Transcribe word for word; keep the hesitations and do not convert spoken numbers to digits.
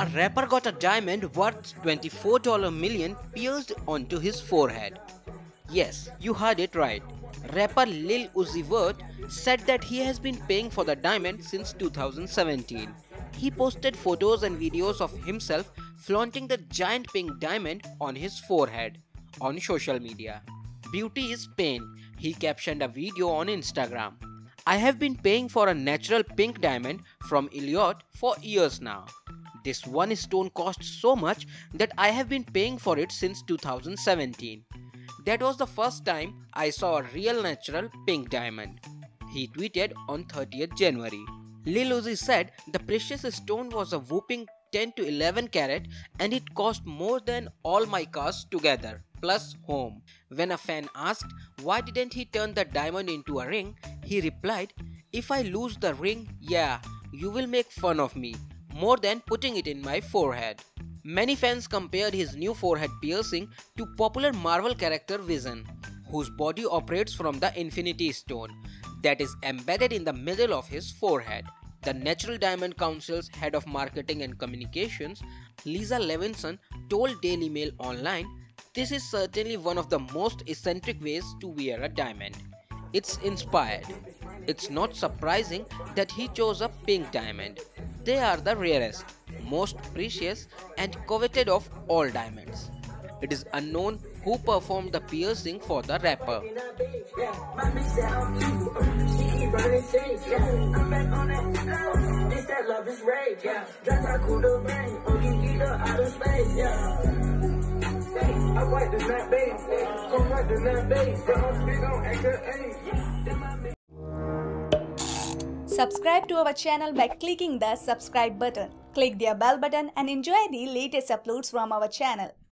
A rapper got a diamond worth twenty-four million dollars pierced onto his forehead. Yes, you heard it right. Rapper Lil Uzi Vert said that he has been paying for the diamond since two thousand seventeen. He posted photos and videos of himself flaunting the giant pink diamond on his forehead on social media. Beauty is pain, he captioned a video on Instagram. I have been paying for a natural pink diamond from Elliot for years now. This one stone costs so much that I have been paying for it since two thousand seventeen. That was the first time I saw a real natural pink diamond, he tweeted on thirtieth January. Lil Uzi said the precious stone was a whopping ten to eleven carat and it cost more than all my cars together, plus home. When a fan asked why didn't he turn the diamond into a ring, he replied, "If I lose the ring, yeah, you will make fun of me, more than putting it in my forehead." Many fans compared his new forehead piercing to popular Marvel character Vision, whose body operates from the Infinity Stone that is embedded in the middle of his forehead. The Natural Diamond Council's head of marketing and communications, Lisa Levinson, told Daily Mail Online, "This is certainly one of the most eccentric ways to wear a diamond. It's inspired. It's not surprising that he chose a pink diamond. They are the rarest, most precious and coveted of all diamonds." It is unknown who performed the piercing for the rapper. Subscribe to our channel by clicking the subscribe button. Click the bell button and enjoy the latest uploads from our channel.